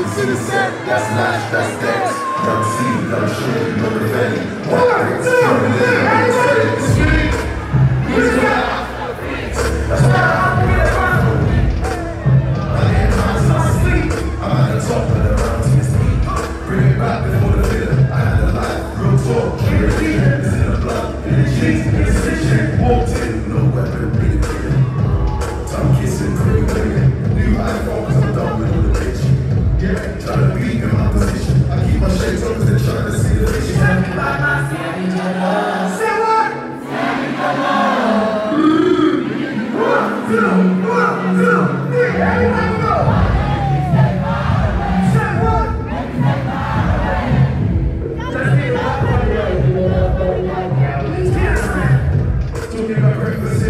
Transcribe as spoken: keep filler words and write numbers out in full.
to the set, that's lash, that's dex. Young C, young shit, no revenge. One, two, three, and six. That's why I'm here for me. I ain't trying to sleep. I'm at the top of the mountain, it's me. Bring it back before the bitter. I had a life, real talk, purity. It's in the blood, in the cheeks, in the stitching. Walked in, no weapon, really clear. Tongue kissing, pretty women. New iPhone, cause I'm done with all the bitch. Yeah, trying to be in my position. I keep my shades on cause they're trying to see the vision. Tell me about my family, your love. Say what? Family, your love. One, two, one, two, three, everybody go. Say what? Just be a lot of talking about breakfast.